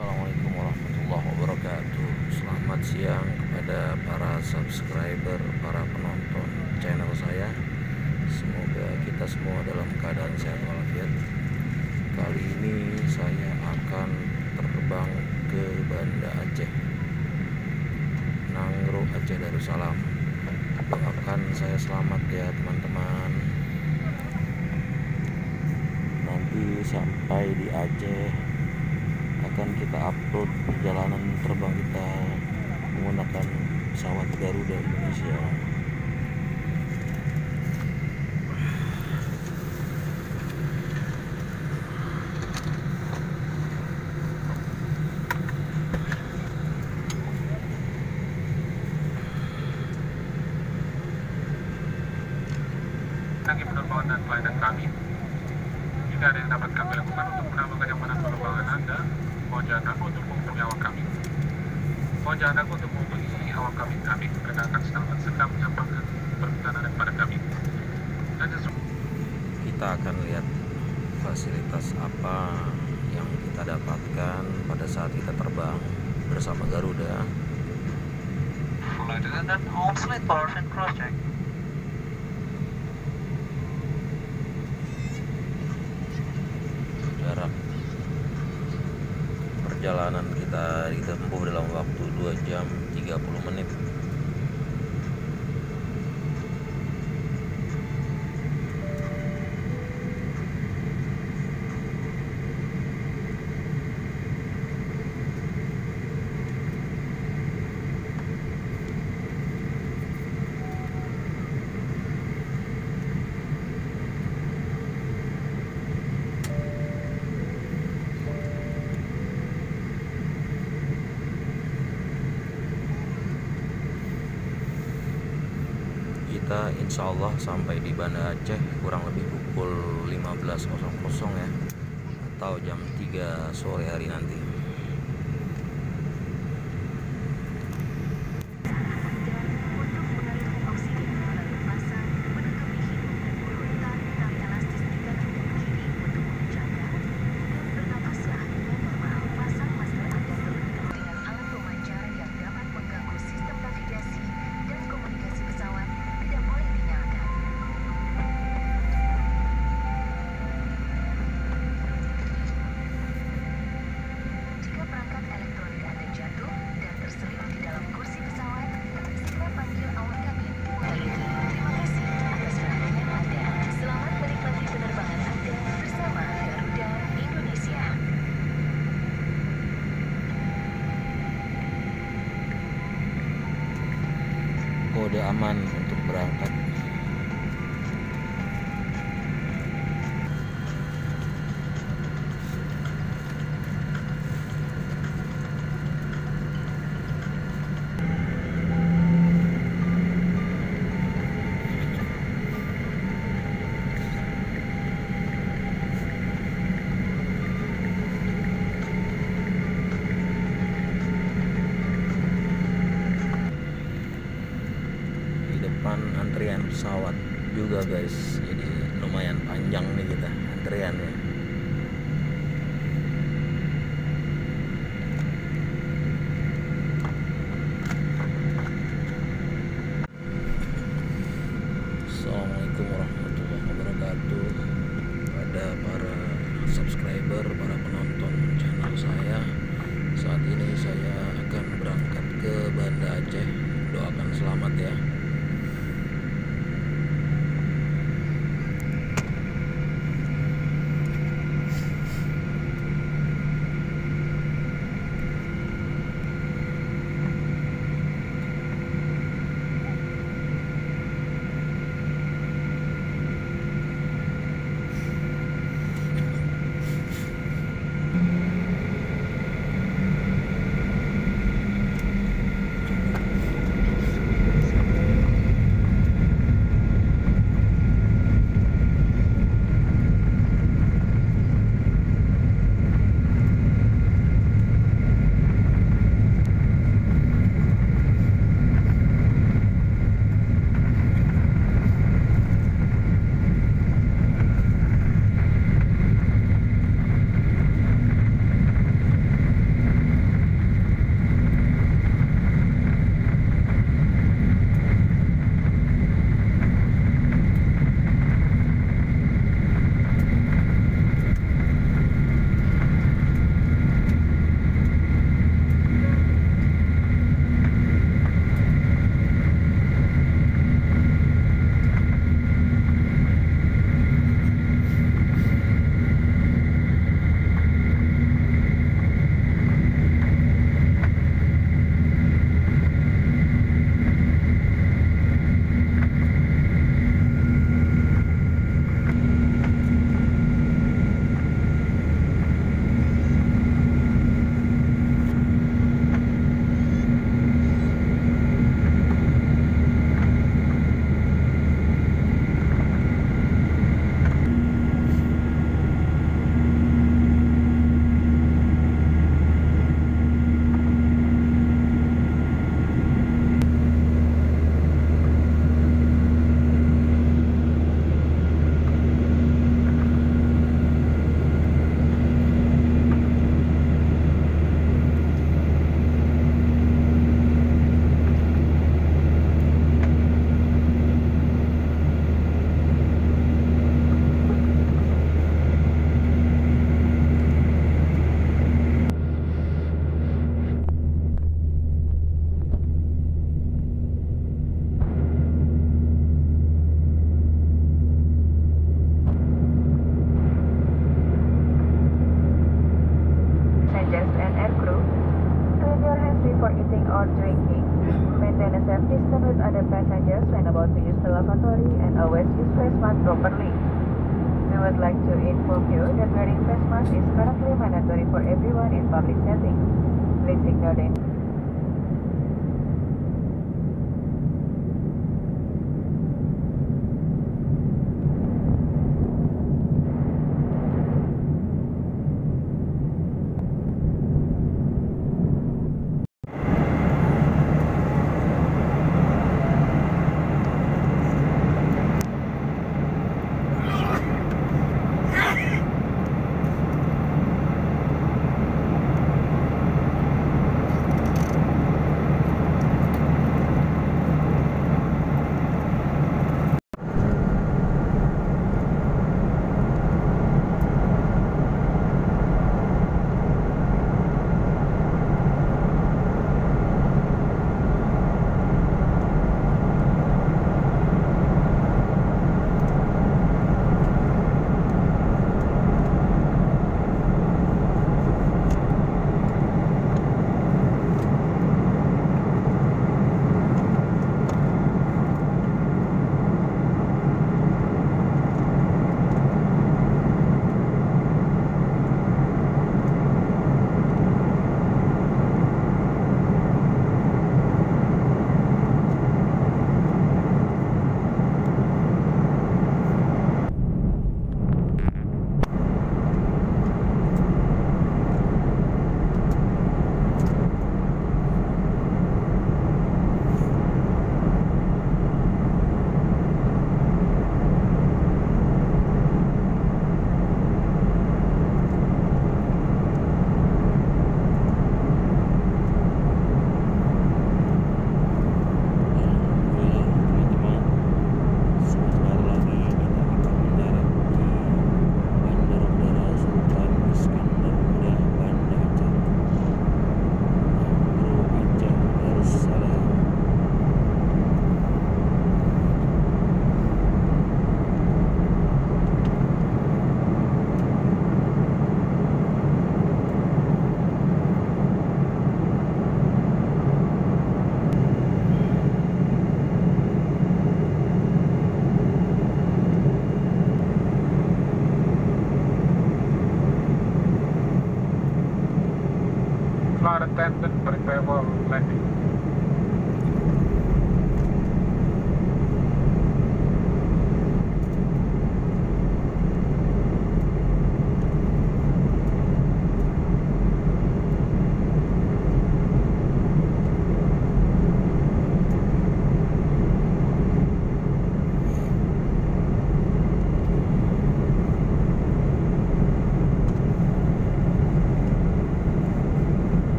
Assalamualaikum warahmatullahi wabarakatuh. Selamat siang kepada para subscriber, para penonton channel saya. Semoga kita semua dalam keadaan sehat walafiat. Kali ini saya akan terbang ke Banda Aceh, Nangro Aceh Darussalam. Doakan saya selamat ya teman-teman. Nanti sampai di Aceh akan kita upload perjalanan terbang kita menggunakan pesawat Garuda Indonesia. Tangki penerbangan dan pelayanan kami. Jika ada yang dapat kami lakukan untuk menambah kenyamanan penerbangan Anda, mohon jangan ragu untuk menghubungi awak kami. Mohon jangan ragu untuk menghubungi awak kami. Mereka akan sangat segera menyampaikan permintaan Anda kepada kami. Dan Kita akan lihat fasilitas apa yang kita dapatkan pada saat kita terbang bersama Garuda. Flight attendant, home slate bars and cross check. Jarak perjalanan kita ditempuh dalam waktu 2 jam 30 menit. Kita insya Allah sampai di Banda Aceh kurang lebih pukul 15.00 ya, atau jam 3 sore hari nanti. Kode aman untuk berangkat. Antrian pesawat juga guys, jadi lumayan panjang nih kita antriannya. Assalamualaikum warahmatullahi wabarakatuh pada para subscriber, para penonton channel saya. Saat ini saya akan berangkat ke Banda Aceh. Doakan selamat ya. use your hands before eating or drinking. Maintain a safe distance with other passengers when about to use the lavatory and always use face mask properly. We would like to inform you that wearing face mask is currently mandatory for everyone in public setting. Please ignore the Flight attendant, prepare for landing.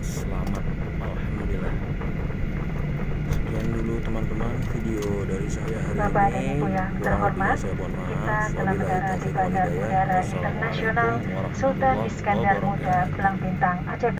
selamat. Alhamdulillah. Sekian dulu teman-teman video dari saya hari Bapak dan ini. Ibu yang Kurang terhormat, lebihnya saya mohon maaf. kita telah Wabillahi mendarat di taufiq wal Bandar hidayah. Udara Internasional Wassalamualaikum Sultan warahmatullahi Iskandar Muda wabarakatuh. Belang Bintang, Aceh.